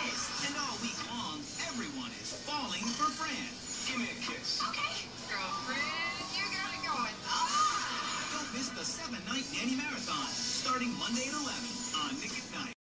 Yes. And all week long, everyone is falling for Fran. Give me a kiss. Okay. Girlfriend, you got it going. Don't miss the 7-night nanny marathon, starting Monday at 11 on Nick at Night.